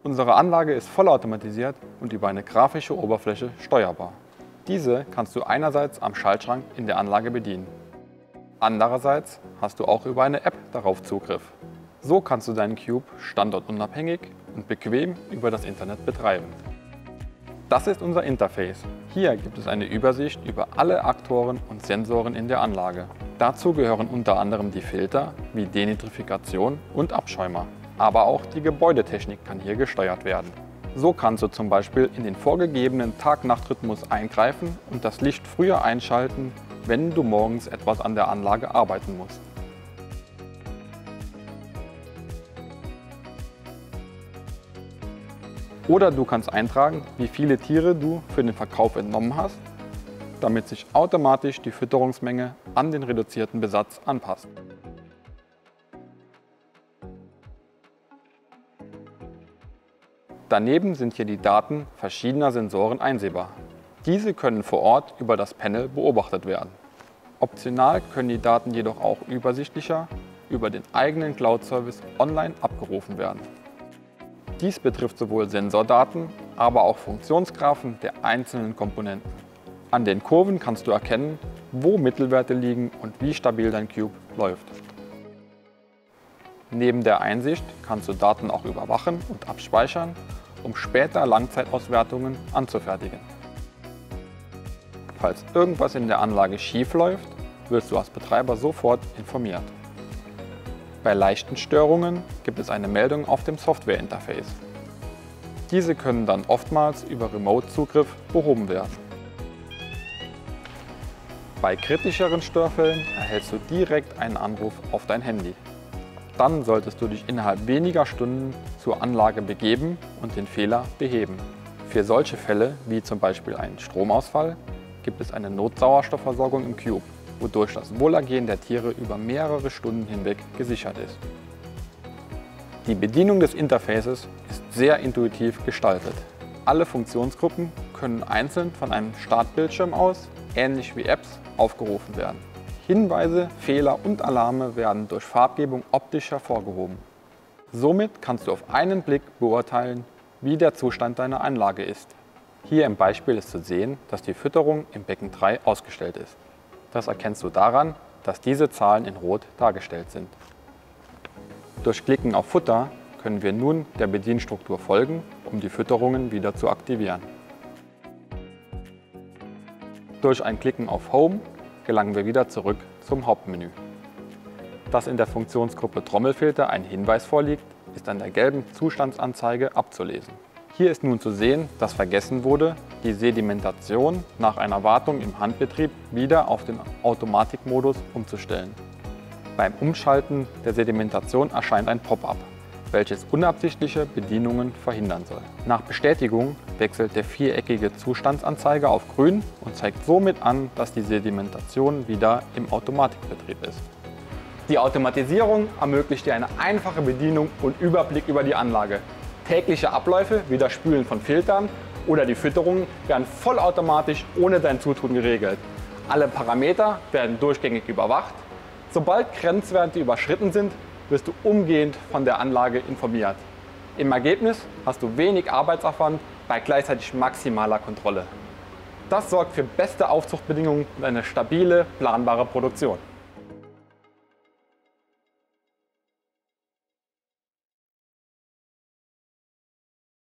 Unsere Anlage ist vollautomatisiert und über eine grafische Oberfläche steuerbar. Diese kannst du einerseits am Schaltschrank in der Anlage bedienen. Andererseits hast du auch über eine App darauf Zugriff. So kannst du deinen Cube standortunabhängig und bequem über das Internet betreiben. Das ist unser Interface. Hier gibt es eine Übersicht über alle Aktoren und Sensoren in der Anlage. Dazu gehören unter anderem die Filter wie Denitrifikation und Abschäumer. Aber auch die Gebäudetechnik kann hier gesteuert werden. So kannst du zum Beispiel in den vorgegebenen Tag-Nacht-Rhythmus eingreifen und das Licht früher einschalten, wenn du morgens etwas an der Anlage arbeiten musst. Oder du kannst eintragen, wie viele Tiere du für den Verkauf entnommen hast, damit sich automatisch die Fütterungsmenge an den reduzierten Besatz anpasst. Daneben sind hier die Daten verschiedener Sensoren einsehbar. Diese können vor Ort über das Panel beobachtet werden. Optional können die Daten jedoch auch übersichtlicher über den eigenen Cloud-Service online abgerufen werden. Dies betrifft sowohl Sensordaten, aber auch Funktionsgraphen der einzelnen Komponenten. An den Kurven kannst du erkennen, wo Mittelwerte liegen und wie stabil dein Cube läuft. Neben der Einsicht kannst du Daten auch überwachen und abspeichern, um später Langzeitauswertungen anzufertigen. Falls irgendwas in der Anlage schief läuft, wirst du als Betreiber sofort informiert. Bei leichten Störungen gibt es eine Meldung auf dem Software-Interface. Diese können dann oftmals über Remote-Zugriff behoben werden. Bei kritischeren Störfällen erhältst du direkt einen Anruf auf dein Handy. Dann solltest du dich innerhalb weniger Stunden zur Anlage begeben und den Fehler beheben. Für solche Fälle, wie zum Beispiel einen Stromausfall, gibt es eine Notsauerstoffversorgung im Cube, wodurch das Wohlergehen der Tiere über mehrere Stunden hinweg gesichert ist. Die Bedienung des Interfaces ist sehr intuitiv gestaltet. Alle Funktionsgruppen können einzeln von einem Startbildschirm aus, ähnlich wie Apps, aufgerufen werden. Hinweise, Fehler und Alarme werden durch Farbgebung optisch hervorgehoben. Somit kannst du auf einen Blick beurteilen, wie der Zustand deiner Anlage ist. Hier im Beispiel ist zu sehen, dass die Fütterung im Becken 3 ausgestellt ist. Das erkennst du daran, dass diese Zahlen in Rot dargestellt sind. Durch Klicken auf Futter können wir nun der Bedienstruktur folgen, um die Fütterungen wieder zu aktivieren. Durch ein Klicken auf Home gelangen wir wieder zurück zum Hauptmenü. Dass in der Funktionsgruppe Trommelfilter ein Hinweis vorliegt, ist an der gelben Zustandsanzeige abzulesen. Hier ist nun zu sehen, dass vergessen wurde, die Sedimentation nach einer Wartung im Handbetrieb wieder auf den Automatikmodus umzustellen. Beim Umschalten der Sedimentation erscheint ein Pop-up, welches unabsichtliche Bedienungen verhindern soll. Nach Bestätigung wechselt der viereckige Zustandsanzeiger auf grün und zeigt somit an, dass die Sedimentation wieder im Automatikbetrieb ist. Die Automatisierung ermöglicht dir eine einfache Bedienung und Überblick über die Anlage. Tägliche Abläufe wie das Spülen von Filtern oder die Fütterung werden vollautomatisch ohne dein Zutun geregelt. Alle Parameter werden durchgängig überwacht. Sobald Grenzwerte überschritten sind, wirst du umgehend von der Anlage informiert. Im Ergebnis hast du wenig Arbeitsaufwand bei gleichzeitig maximaler Kontrolle. Das sorgt für beste Aufzuchtbedingungen und eine stabile, planbare Produktion.